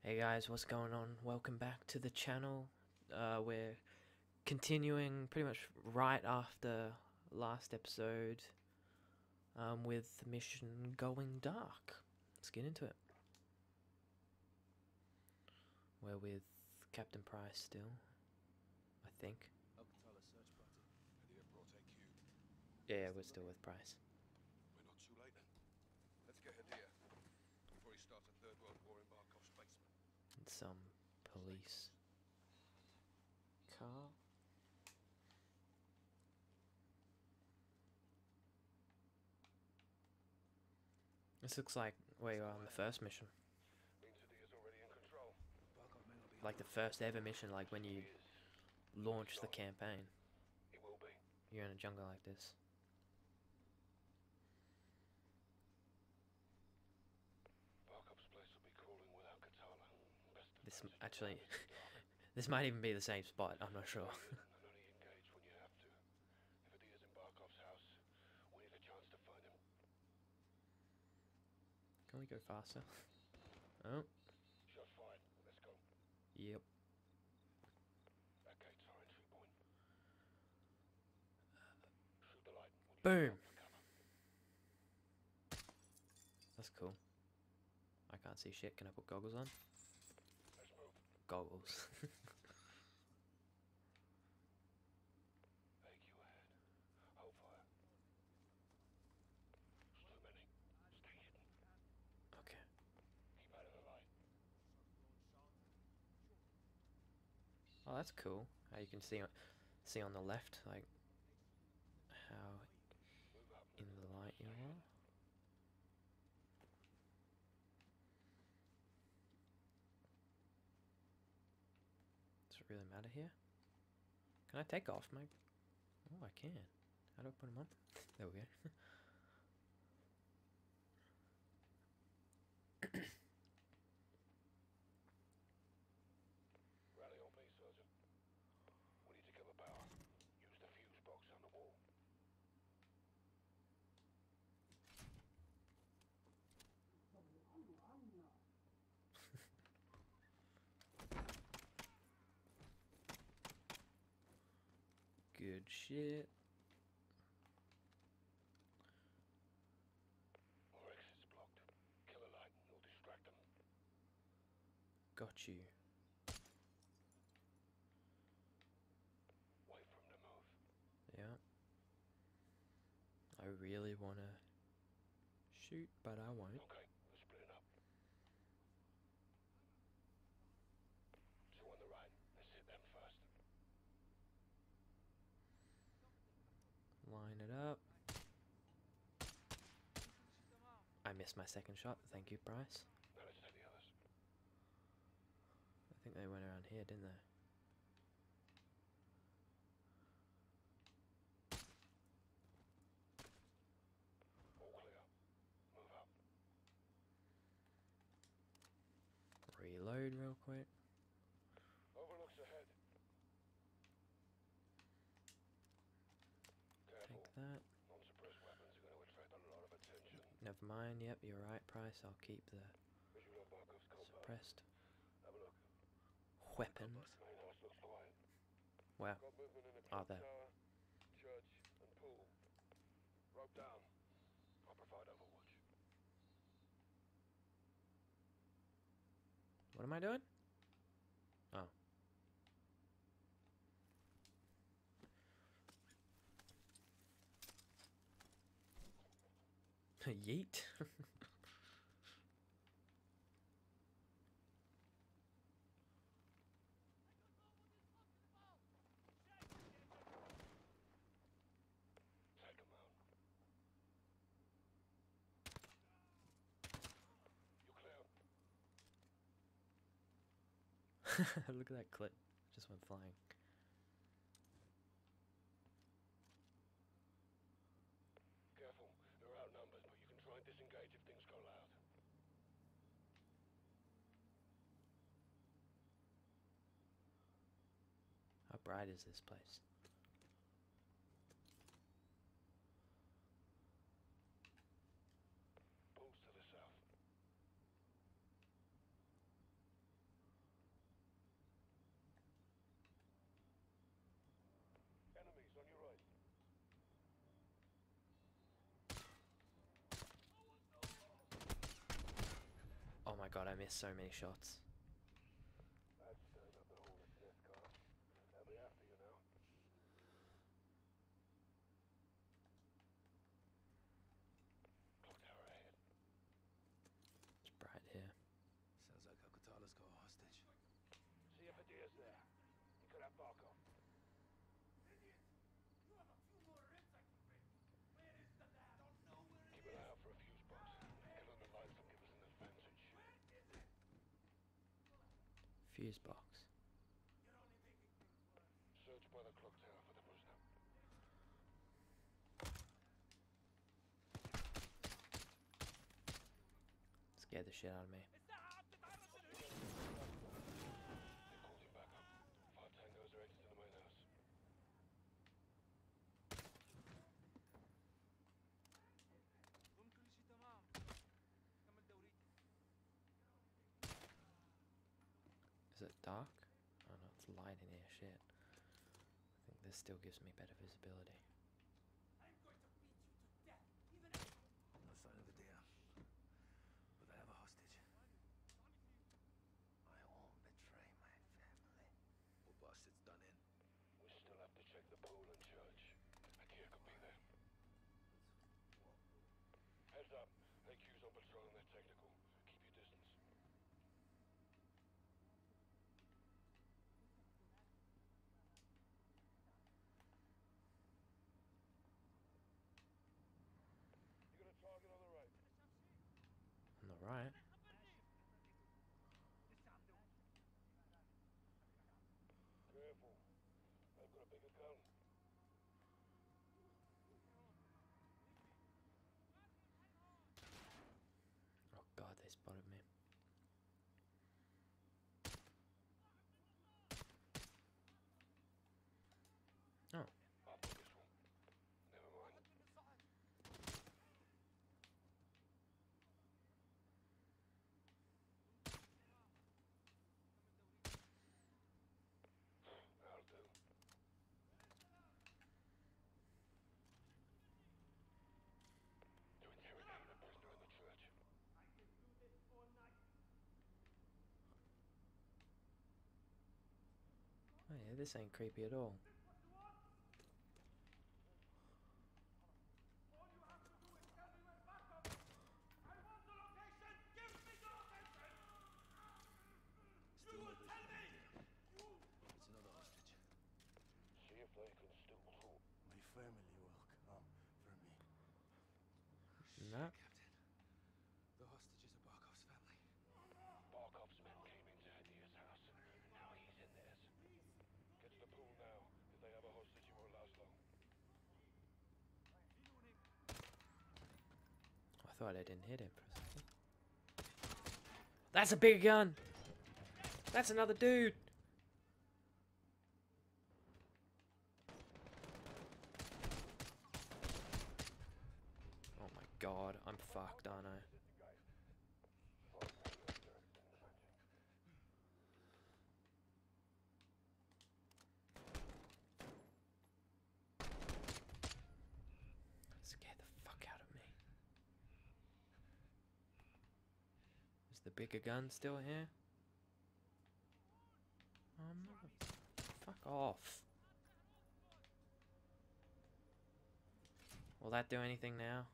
Hey guys, what's going on? Welcome back to the channel. We're continuing pretty much right after last episode with the mission Going Dark. Let's get into it. We're with Captain Price still, I think. Yeah, we're still with Price. We're not too late then. Let's get Hadir before he starts a third world war in Barkov's basement. And some police car. This looks like where you are on the first mission. Means Hadir's already in control. Like the first ever mission, like when you launch the campaign. He will be. You're in a jungle like this. Barkov's place will be crawling without Katana. This actually, this might even be the same spot. I'm not sure. And only engage when you have to. If Hadir's in Barkov's house, we need a chance to find him. Can we go faster? Oh, Shots fired. Let's go. yep. That gate's our entry point. Shoot the light. Boom. That's cool. I can't see shit. Can I put goggles on? Let's move. Goggles. AQ ahead. Hold fire. There's too many. Stay hidden. Okay. Keep out of the light. Oh, that's cool. How you can see on the left, like how Move up. in the light you are. Does it really matter here? Can I take off my? Oh, I can. How do I put them on? There we go. Rally on me, Sergeant. We need to get the power. Use the fuse box on the wall. Good shit. Our exit's blocked. Kill a light and you'll distract them. Got you. Wait for him to move. Yeah. I really wanna shoot, but I won't. Okay, we're splitting up. Two on the right. Let's hit them first. Line it up. I missed my second shot. Thank you, Bryce. Now let's take the others. I think they went around here, didn't they? All clear. Move up. Reload real quick. Overlooks ahead. Careful. Take that. Non-suppressed weapons are going to attract a lot of attention. Never mind. Yep, you're right, Price. I'll keep the Visual on Barkov's compound. suppressed Have a look. weapons. Main house looks quiet. Wow. Got movement in the Are clock there? tower, church, and pool. Rope down. I'll provide overwatch. What am I doing? Oh. Yeet. Take him out. You clear. Look at that clip. Just went flying. Careful. They're outnumbered, but you can try and disengage if things go loud. How bright is this place? Pool's to the south. I missed so many shots. That's stirring up the hornet's nest, Carter. They'll be after you now. Clock tower ahead. It's bright here. Sounds like Al-Qatala's got a hostage. See if Hadia's there. He could have Barkov. Keep an eye out for a fuse box. Killing the lights will give us an advantage. Fuse box. Search by the clock tower for the prisoner. Scared the shit out of me. They called him back up. 5 tangos are exiting the main house. Is it dark? Oh no, it's light in here. Shit. I think this still gives me better visibility. No sign of Adia. But they have a hostage. I won't betray my family. What bastard's done in? We still have to check the pool and church. Akia could be there. Heads up. AQ's on patrol and they're technical. Keep your distance. You got a target on the right. On the right. Careful. They've got a bigger gun. Oh god, they spotted me. Oh, After this one. Never mind. That'll do. They're interrogating a prisoner in the church. oh yeah, this ain't creepy at all. Still no vision of Adia. It's another hostage. See if they can still talk. My family will come for me. No. Captain. The hostage is a Barkov's family. Barkov's men came into Hadia's house. Now he's in theirs. Get to the pool now. If they have a hostage, it won't last long. I thought I didn't hit him for a second. That's a bigger gun! That's another dude! Oh my god, I'm fucked, aren't I? Scared the fuck out of me. Is the bigger gun still here? Oh, mother... Fuck off. Will that do anything now?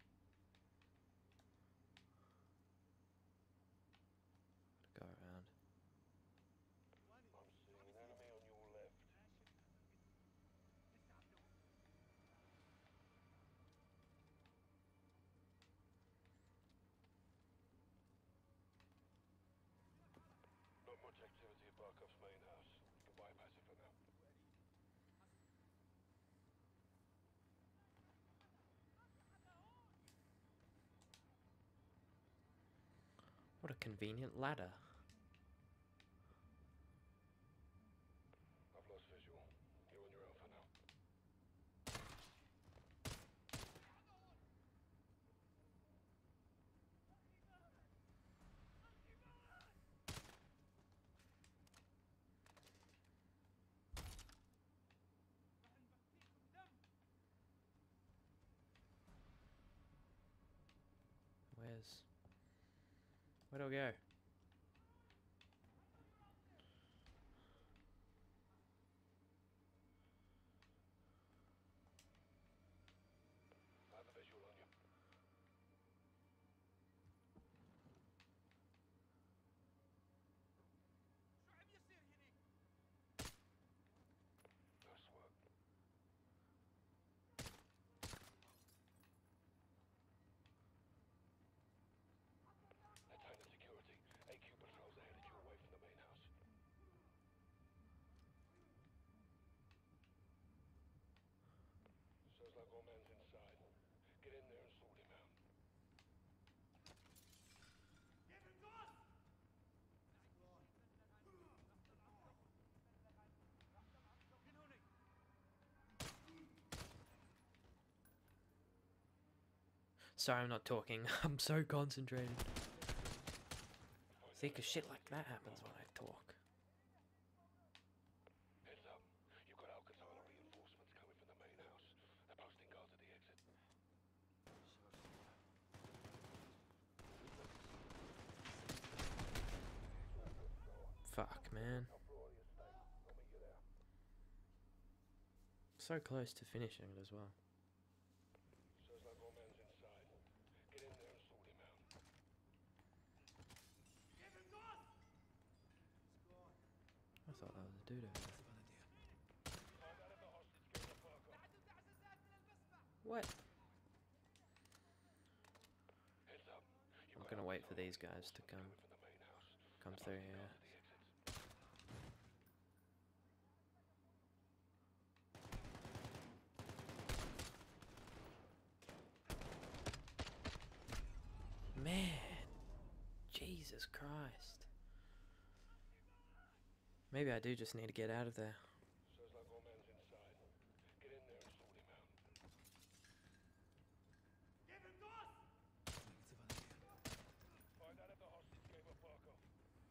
Go around. I'm seeing an enemy on your left. Not much activity at Barkov's main house. You can bypass it for now. What a convenient ladder. I've lost visual. You're on your own for now. Where do I go? Sorry, I'm not talking. I'm so concentrated. See, 'cause shit like that happens when I talk. Heads up. You've got Alcazar reinforcements coming from the main house. They're posting guards at the exit. Fuck, man. So close to finishing it as well. Sounds like old man's inside. Get in there and sort him out. I thought that was a dude over there. Find out if the hostage gave a fuck off. What? Heads up. I'm gonna wait for these guys to come From the main house. through here. At the exit. Man, Jesus Christ. Maybe I do just need to get out of there. Sounds like old man's inside. Get in there and sort him out. Find out if the hostage gave a fuck off.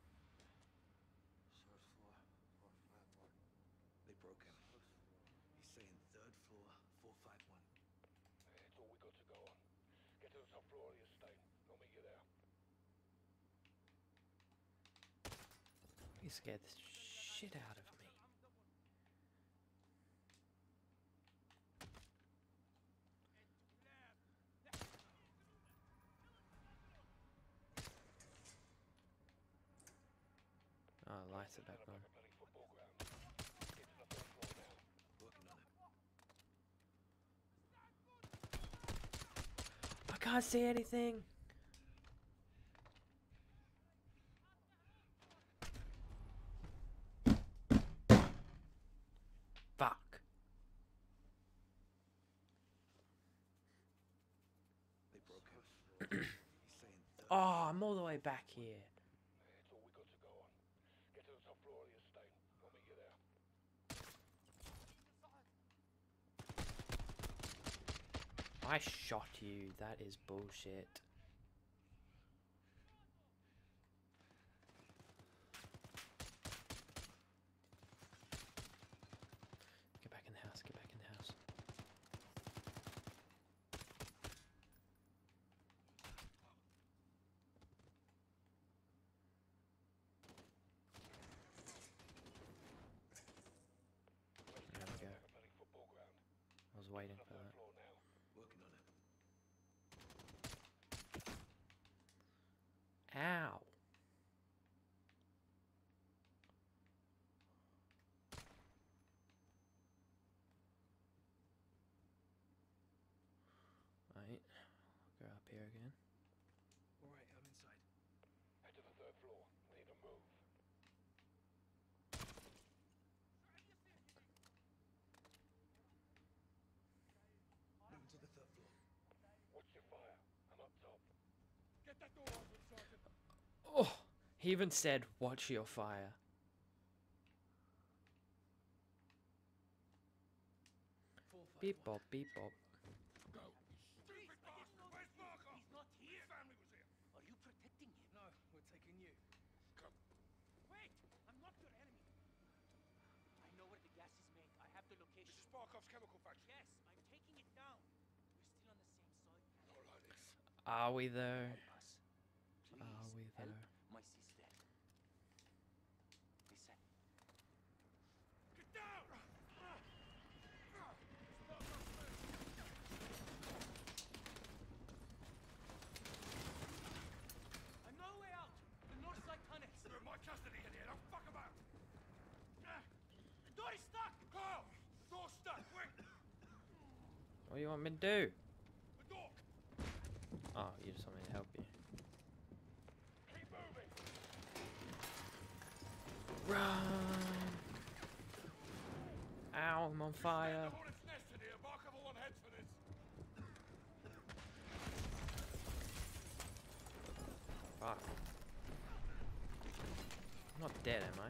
Source floor, 451. They broke him. He's saying third floor, 451. It's all we got to go on. Get to the top floor of the estate. I'll meet you there. You scared the shit out of me. Oh, lights are back on. Bloody football ground. Get to the third floor now. Working on it. I can't see anything. Fuck. They broke him. He's saying third. Oh, I'm all the way back here. It's all we got to go on. Get to the top floor of the estate. I'll meet you there. I shot you. That is bullshit. Get back in the house. Get back in the house. There we go. Bloody football ground. I was waiting for Third that. floor now. Working on it. Ow. Right. Go up here again. Alright, I'm inside. Head to the third floor. Need to move. Moving to the third floor. Watch your fire. I'm up top. Get that door open, Sergeant. Oh, he even said, "Watch your fire." 451. Beep bop, beep bop. Go. Stupid bastard. Where's Markov? He's not here. His family was here. Are you protecting him? No, we're taking you. Come. Wait! I'm not your enemy. I know where the gas is made. I have the location. This is Barkov's chemical factory. Yes, I'm taking it down. We're still on the same side. All right, it's... Are we though? Help us. Please Are we help though? my sister. Listen. Get down! I'm no way out. The north side tunnels. You're in my custody in here. Don't fuck about. The door is stuck. Carl! The door's stuck. Quick! What do you want me to do? The door! Oh, you just want me to help you. Keep moving! Run! Ow, I'm on fire. The hornet's nest in here. Barkov will want heads for this. Fuck. I'm not dead, am I?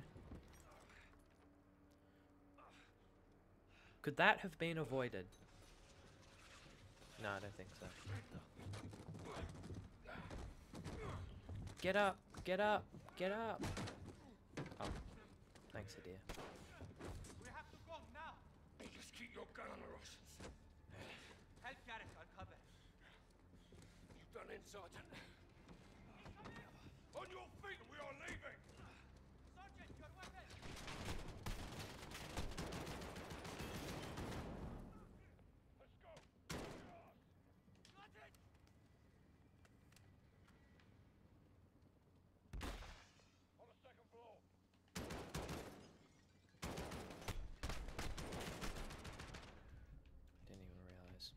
Could that have been avoided? No, I don't think so. Get up! Get up! Get up! Oh, thanks, Adir. We have to go now. Just keep your gun on the Russians. Help Garrett, I'll cover. You done in, Sergeant? On your feet, we are leaving! Sergeant, your weapon! Let's go! Yes. Got it! On the second floor. I didn't even realize.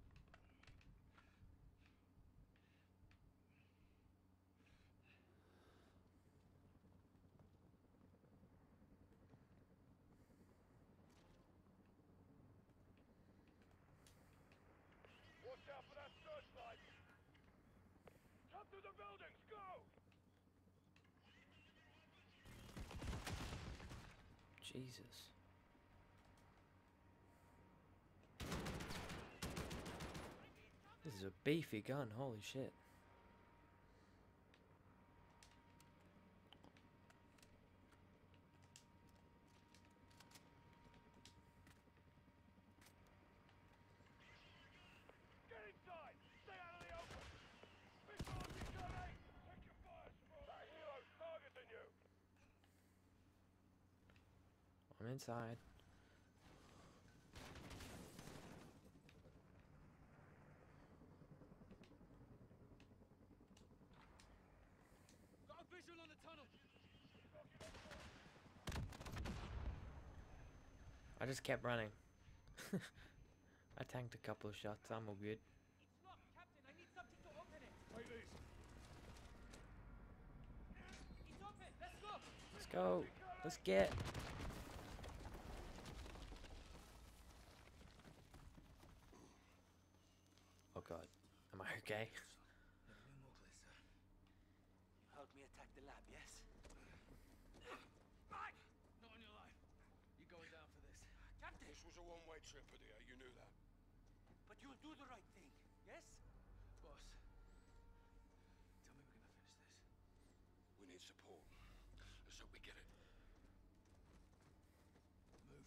Watch out for that searchlight! Cut through the buildings, go! Jesus. This is a beefy gun, holy shit. Get inside! Stay out of the open! Big Martin, Johnny! Take your fire, Sproul! That hero's targeting you! I'm inside. Got a visual on the tunnel. I just kept running. I tanked a couple of shots, I'm all good. It's locked, Captain. I need something to open it. Take these. It's open. Let's go. Let's go. Let's get. Oh god. Am I okay? Never been more clear, sir. You helped me attack the lab, yes? Not on your life. You're going down for this. Captain! This was a one-way trip, Adir. You knew that. But you'll do the right thing, yes? Boss, tell me we're gonna finish this. We need support. Let's hope we get it. Move.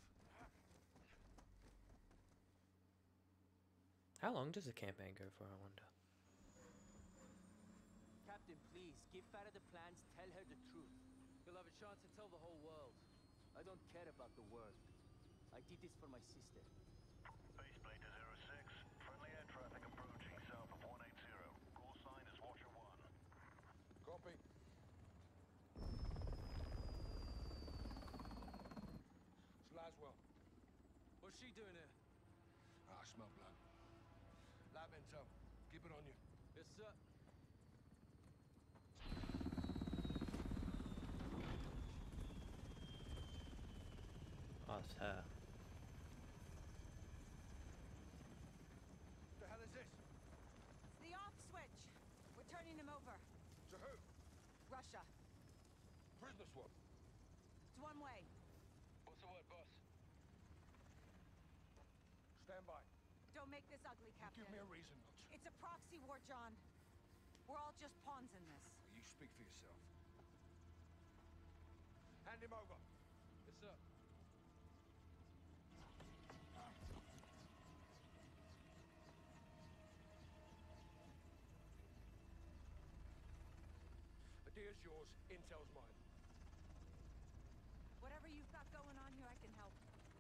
How long does the campaign go for, I wonder? Captain, please, give Farah the plans, tell her the truth. You'll have a chance to tell the whole world. I don't care about the world. I did this for my sister. Faceplate to 06. Friendly air traffic approaching south of 180. Call sign is Watcher 1. Copy. It's Laswell. What's she doing here? I smell blood. Lab intel. Keep it on you. Yes, sir. Oh, it's her. The hell is this? It's the off switch. We're turning him over. To who? Russia. Prisoner swap. It's one way. What's the word, boss? Stand by. Don't make this ugly, Captain. Give me a reason not to. It's a proxy war, John. We're all just pawns in this. You speak for yourself. Hand him over. Yes, sir. Adir's yours. Intel's mine. Whatever you've got going on here, I can help.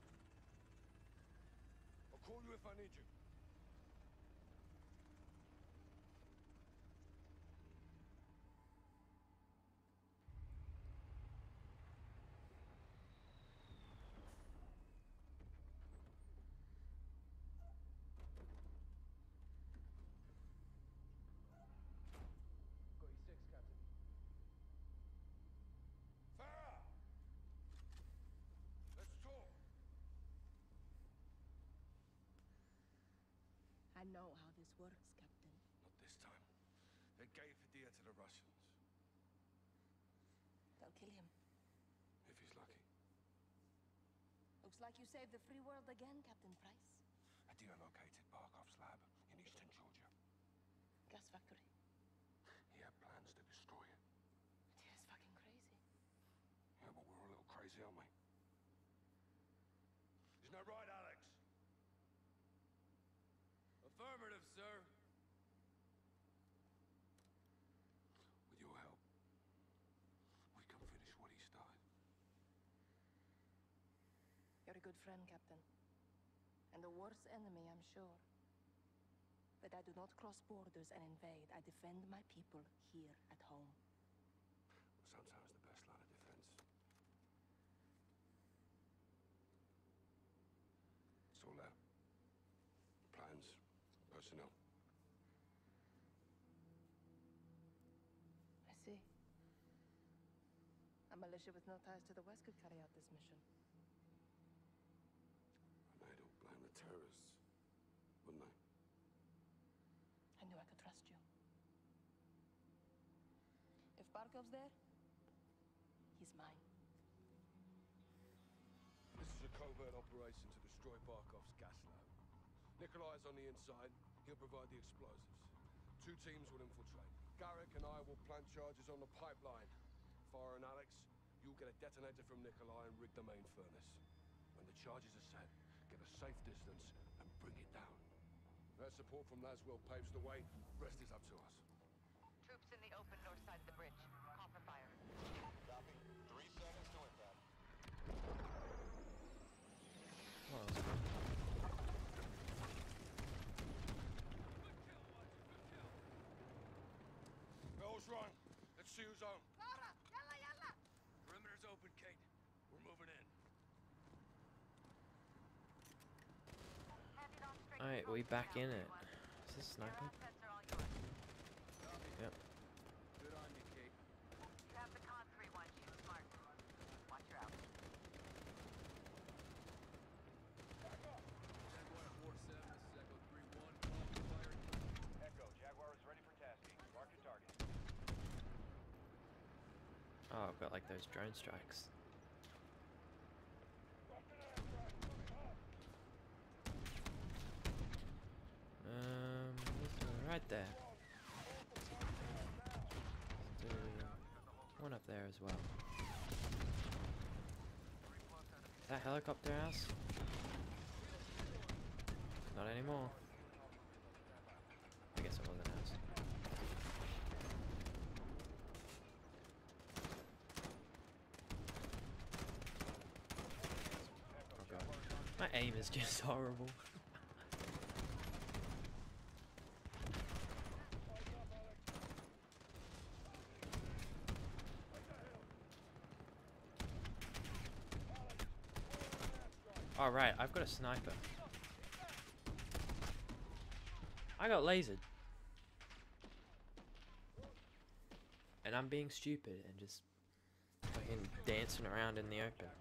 I'll call you if I need you. Got you 6, Captain. Farah! Let's talk. I know how this works, Captain. Not this time. They gave Adir to the Russians. They'll kill him. If he's lucky. Looks like you saved the free world again, Captain Price. Adir located Barkov's lab, and he's gas factory. He had plans to destroy it. It is fucking crazy. Yeah, but we're a little crazy, aren't we? Isn't that right, Alex? Affirmative, sir. With your help, we can finish what he started. You're a good friend, Captain. And the worst enemy, I'm sure. But I do not cross borders and invade. I defend my people here at home. Sometimes the best line of defense. It's all there. Plans, personnel. I see. A militia with no ties to the West could carry out this mission. And they don't blame the terrorists, wouldn't they? I knew I could trust you. If Barkov's there, he's mine. This is a covert operation to destroy Barkov's gas lab. Nikolai's on the inside. He'll provide the explosives. 2 teams will infiltrate. Garrick and I will plant charges on the pipeline. Farah and Alex, you'll get a detonator from Nikolai and rig the main furnace. When the charges are set, get a safe distance and bring it down. Their support from Laswell paves the way. Rest is up to us. Troops in the open north side of the bridge. Copper fire. Copy. 3 seconds to inbound. Well, that was good. Bell's rung. Let's see who's on. Perimeter's open, Kate. We're moving in. Alright, we back in it. Is this sniper? Yep. Good on you, Kate. You have the con 3-1. Shoot smart. Watch her out. Jaguar 4-7, this is Echo 3-1. Call for fire. Echo, Jaguar is ready for tasking. Mark your target. Oh, I've got like those drone strikes. Right there. Let's do one up there as well. Is that helicopter house? Not anymore. I guess it was an house. Oh god. My aim is just horrible. Alright, I've got a sniper. I got lasered. And I'm being stupid and just fucking dancing around in the open.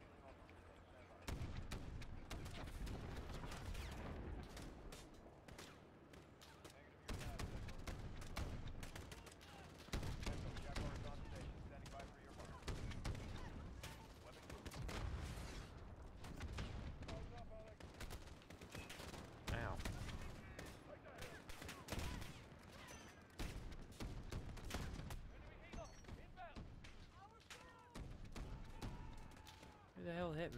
Ow. Who the hell hit me?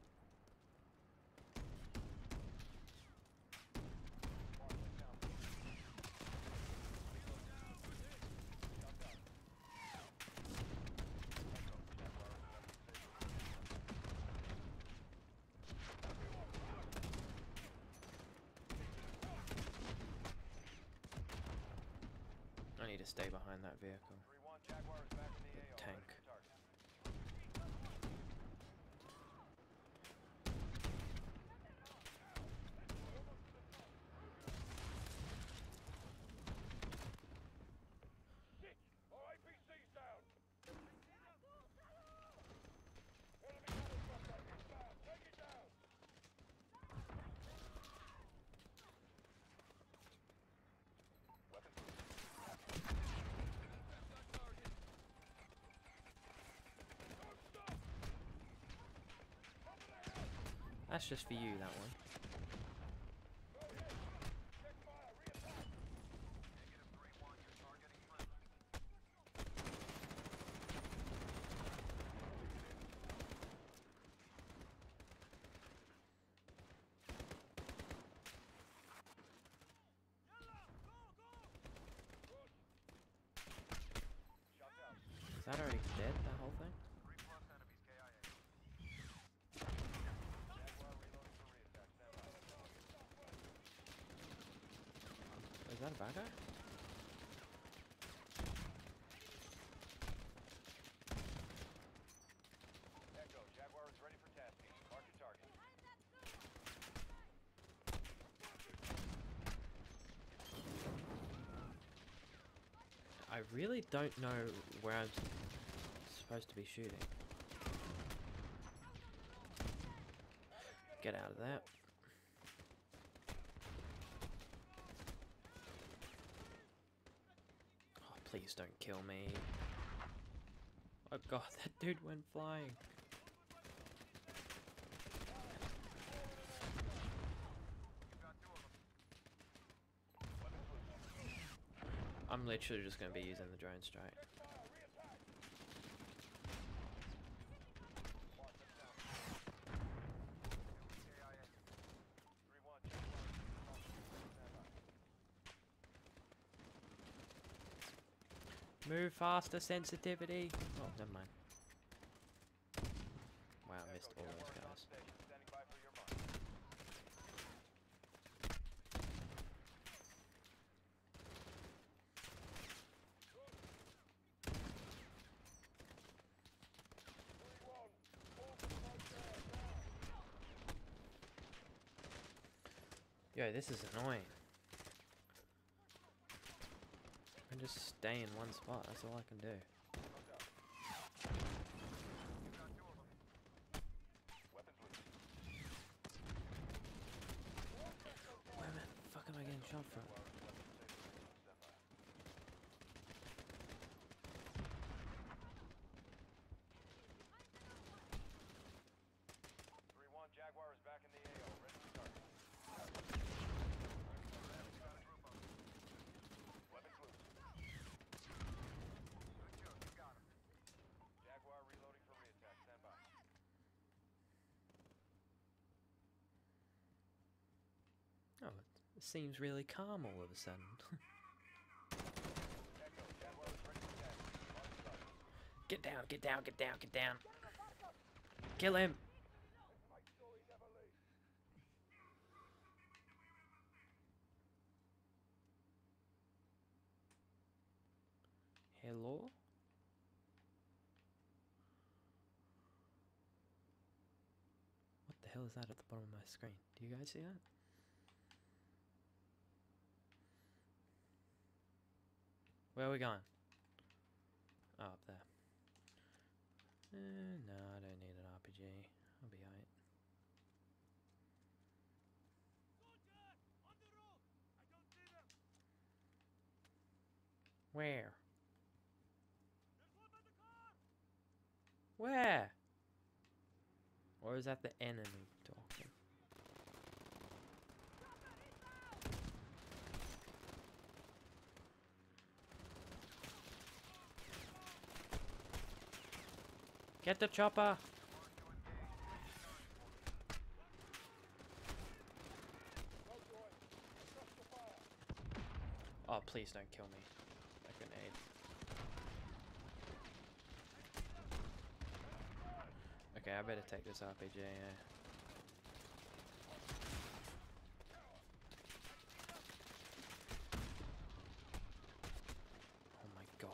I need to stay behind that vehicle. 3-1, Jaguar is back in the AO. Tank. Ready for target. Our APC's down. Take it down. That's just for you, that one. that already dead, that whole thing? 3+ enemies KIA. Jaguar reloading for reattack. Stand by. Is that a bad guy? Echo, Jaguar is ready for tasking. Mark your target. I really don't know where I'm supposed to be shooting. Get out of that. Oh, please don't kill me. Oh god, that dude went flying. I'm literally just going to be using the drone strike. Move faster, sensitivity. Oh, never mind. Wow, I missed all those guys. Standing by for your mark. Yo, this is annoying. I can just stay in one spot, that's all I can do. Where the fuck am I getting shot from? Jaguar is back in the AO, ready to start. Weapons loose. Good job, you got him. Jaguar reloading for reattack. Stand by. Oh, it seems really calm all of a sudden. Echo, Jaguar is ready for task. Mark the target. Get down, get down, get down, get down. Kill him. Hello? What the hell is that at the bottom of my screen? Do you guys see that? Where are we going? Oh, up there. No, I don't need an RPG. I'll be alright. Where? Where? Or is that the enemy talking? Get the chopper! Oh, please don't kill me. That grenade. Okay, I better take this RPG, yeah. Oh my god.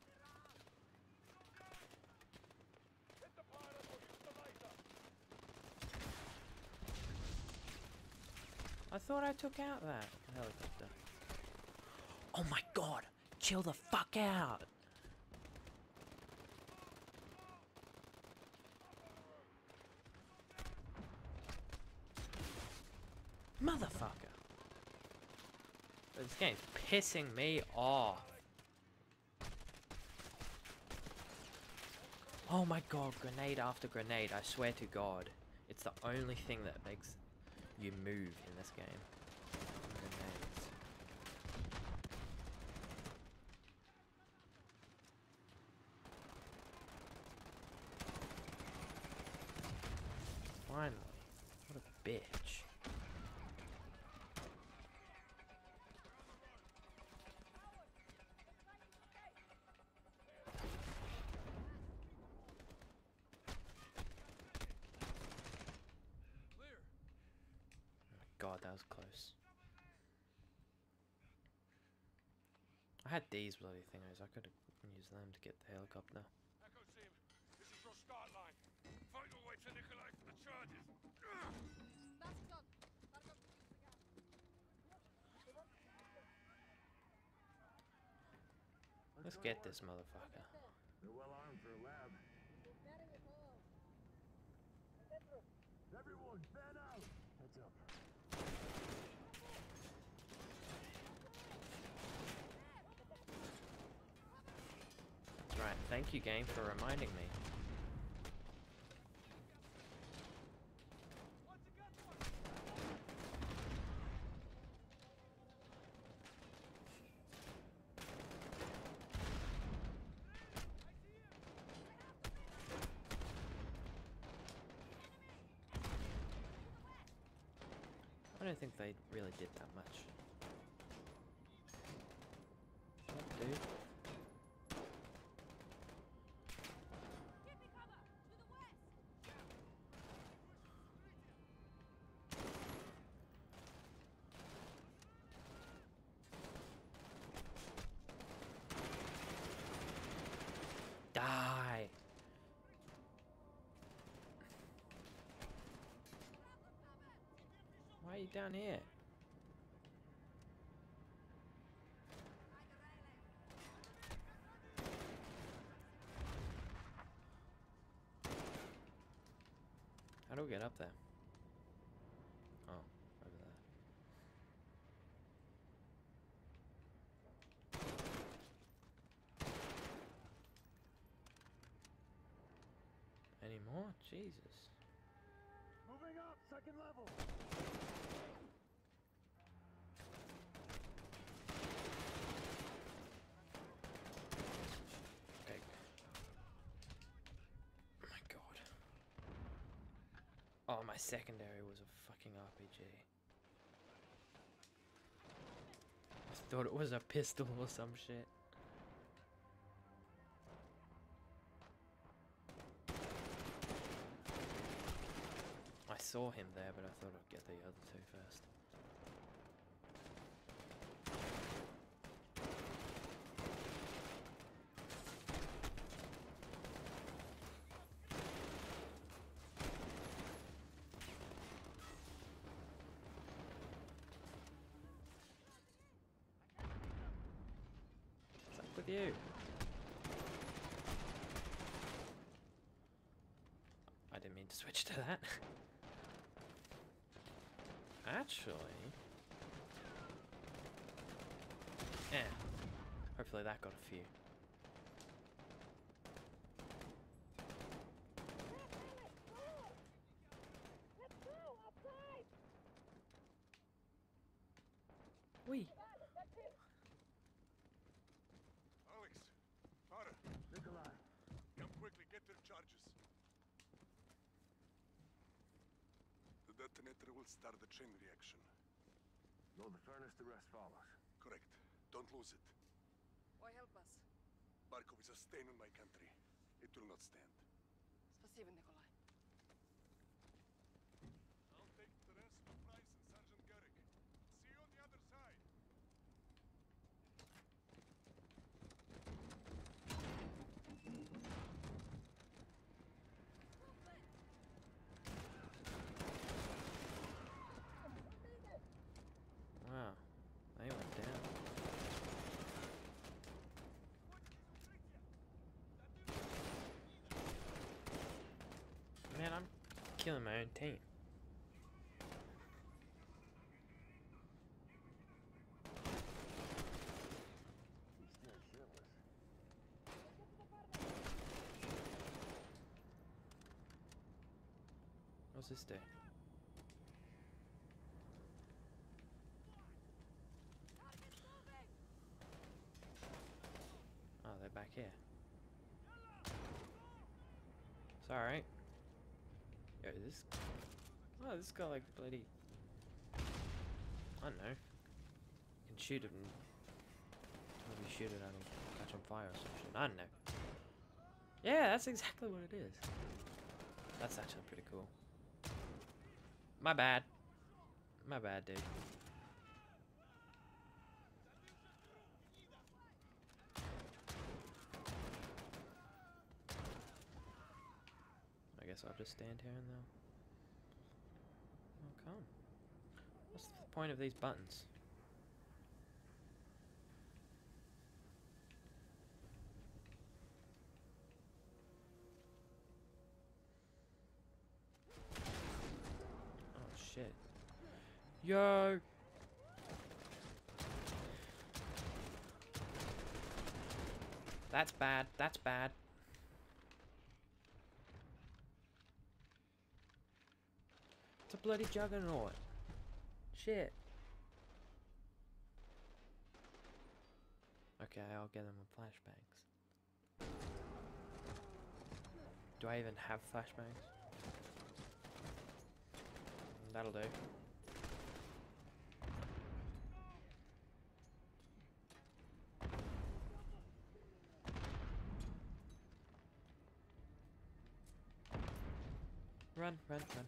I thought I took out that helicopter. Oh my god! Chill the fuck out! Motherfucker! This game's pissing me off. Oh my god, grenade after grenade, I swear to god. It's the only thing that makes you move in this game. Grenades. Finally. What a bitch. was close. I had these bloody thingos. I could have used them to get the helicopter. Echo team, this is your start line. Fight your way to Nikolai for the charges. Let's get this motherfucker. They're well armed for a lab. Everyone, fan out! Heads up. That's right. Thank you, game, for reminding me. I don't think they really did that much. What, dude? Die! Why are you down here? How do we get up there? Oh, over there. Any more? Jesus. Moving up, second level. Okay. Oh my god. Oh, my secondary was a fucking RPG. I thought it was a pistol or some shit. I saw him there, but I thought I'd get the other two first. What's up with you? I didn't mean to switch to that. Actually... yeah. Hopefully that got a few. Wee. Alex, Tara, Nikolai. come quickly, get to the charges. The detonator will start the chain reaction. Load the furnace, the rest follows. Correct. Don't lose it. Why help us? Barkov is a stain on my country. It will not stand. Спасибо, Nikolai. I'll take the rest for Price and Sergeant Garrick. See you on the other side. Wow. They went down. Man, I'm killing my own team. He's still shitless. What's this do? Oh, they're back here. It's alright. Yo, this... oh, this got like bloody... I don't know. You can shoot it and... maybe shoot it at him, catch on fire or some shit. I don't know. Yeah, that's exactly what it is. That's actually pretty cool. My bad. My bad, dude. I guess I'll just stand here and they'll come. What's the point of these buttons? Oh shit. Yo! That's bad. That's bad. It's a bloody juggernaut. Shit. Okay, I'll get them with flashbangs. Do I even have flashbangs? That'll do. Run, run, run.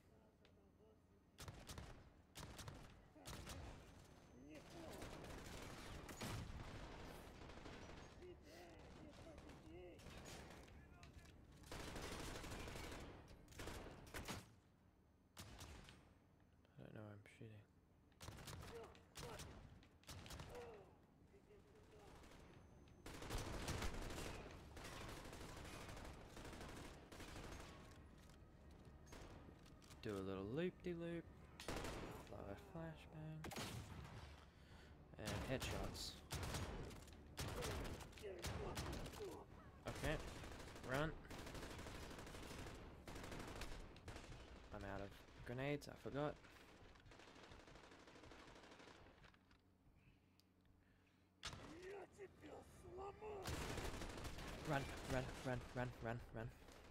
I don't know where I'm shooting. Do a little loop-de-loop. Fly flashbang. And headshots. Okay. Run. I'm out of grenades, I forgot. Run, run, run, run, run, run.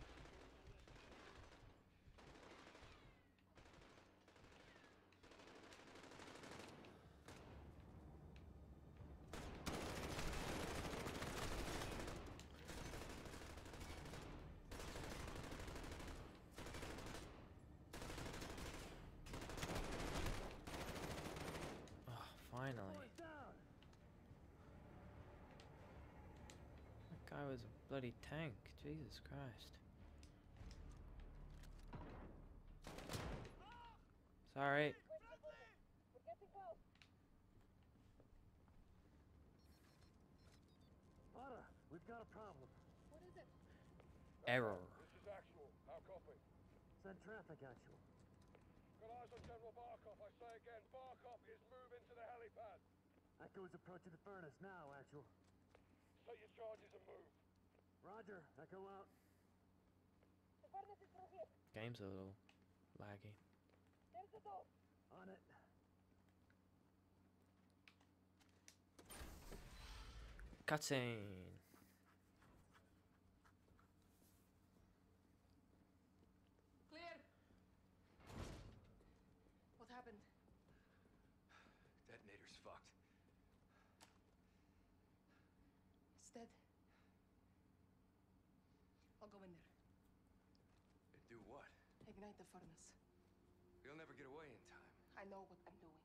Oh, finally. That guy was a bloody tank. Jesus Christ. Sorry. Otta, we've got a problem. Error. This is actual. How copy? Send traffic actual. Got eyes on General Barkov. I say again, Barkov is moving to the helipad. Echo is approaching the furnace now, actual. Set your charges and move. Roger, Echo out. Game's a little laggy. On it. Cutscene. Clear! What happened? Detonator's fucked. It's dead. I'll go in there. Do what? Ignite the furnace. You'll never get away in time. I know what I'm doing.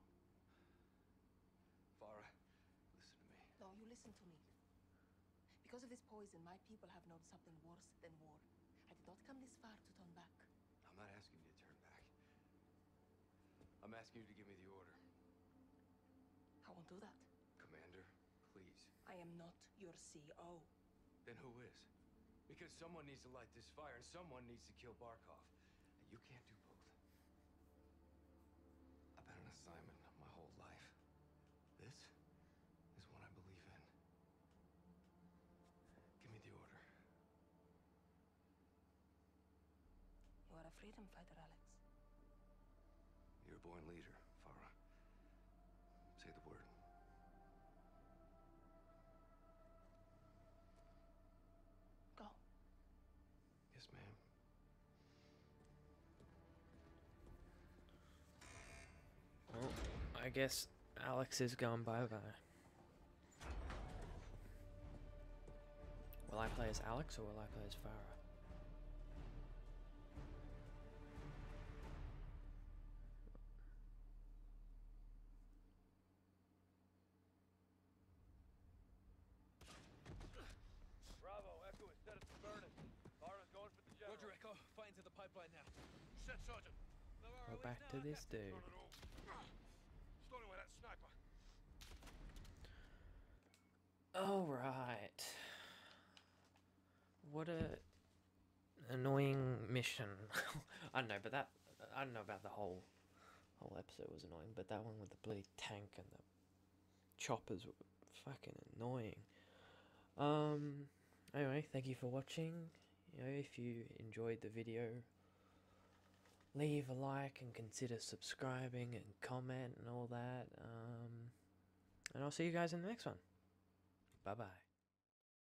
Farah, listen to me. No, you listen to me. Because of this poison, my people have known something worse than war. I did not come this far to turn back. I'm not asking you to turn back. I'm asking you to give me the order. I won't do that. Commander, please. I am not your CO. Then who is? Because someone needs to light this fire and someone needs to kill Barkov. And you can't do both. I've been on assignment my whole life. This is what I believe in. Give me the order. You are a freedom fighter, Alex. You're a born leader, Farah. Say the word. Go. Yes, ma'am. Well, I guess Alex is going bye-bye. Will I play as Alex or will I play as Farah? set, Sergeant. We're back to this dude. Not at all. Starting with that sniper. Alright. What a annoying mission. I don't know, but that I don't know about the whole episode was annoying, but that one with the bloody tank and the choppers were fucking annoying. Anyway, thank you for watching. You know, if you enjoyed the video, leave a like and consider subscribing and comment and all that. And I'll see you guys in the next one. Bye bye.